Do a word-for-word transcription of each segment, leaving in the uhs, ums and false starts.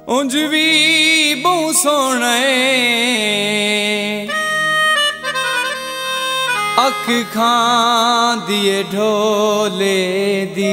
उंज भी बहु सोहना अख खां दिए ढोले दी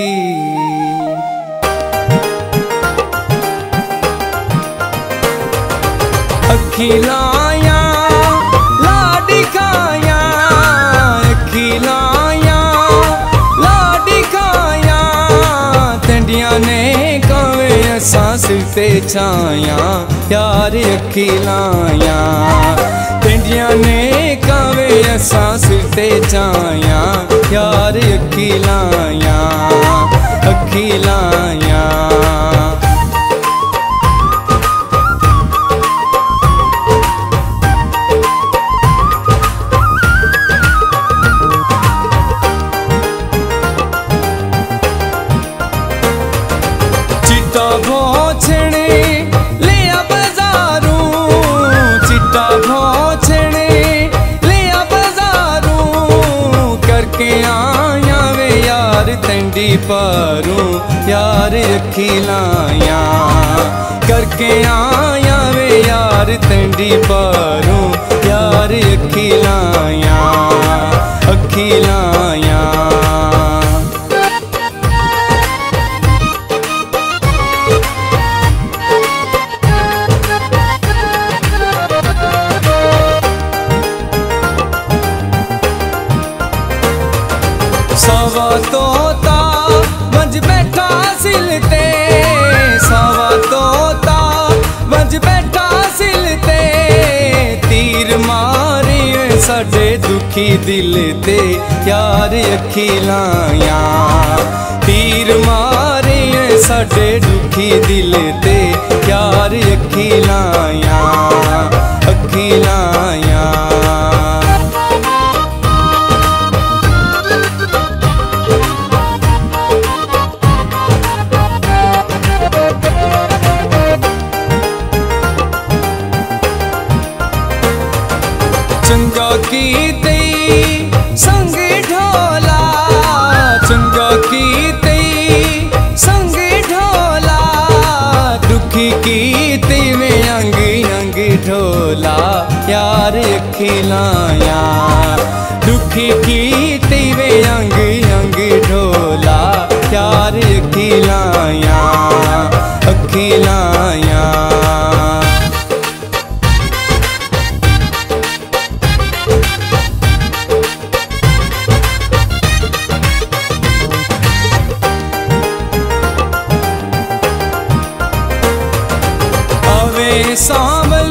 अखी लाया लाडी खाया अखी लाया लाडी खाया तंडिया ने कवे असा सिर ते छाया यार अखी लाया तंडिया ने कवे असा सिर ते छाया यार अखी लाया अखी लाया चिट्टा भोछणे लिया बाजारू चिट्टा भोछणे लिया बाजारू करके आया वे यार तंडी पारू यार अखी लाया करके आया वे यार तंडी पारू यार अखी लाया अखी लाया सवा तोता वंज बैठा सिलते सवा तोता वंज बैठा सिलते तीर मारे साडे दुखी दिल ते यार अखी लाया तीर मारे साडे दुखी दिल ते यार अखी लाया अखी लाया चंगा की तई संग ढोला चंगा की तई संग ढोला दुखी की तई में अंग अंग ढोला यार अखी लाया दुखी की तई में अंग अंग ढोला यार अखी लाया अखी लाया सावल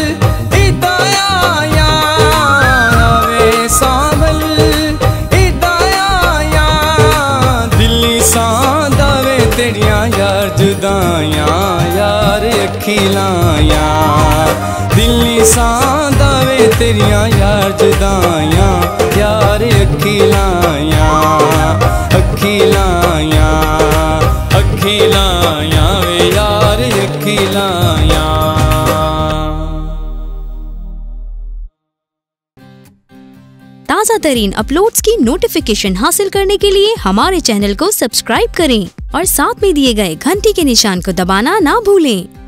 इदाया वे सावल इदाया दिल्ली सांदावे तेरिया यार जुदाया यार अखी लाया दिल्ली सांदावे तेरिया यार जुदाया यार अखी लाया अखी लाया अखी लाया वे यार अखी लाया। ताज़ा तरीन अपलोड्स की नोटिफिकेशन हासिल करने के लिए हमारे चैनल को सब्सक्राइब करें और साथ में दिए गए घंटी के निशान को दबाना ना भूलें।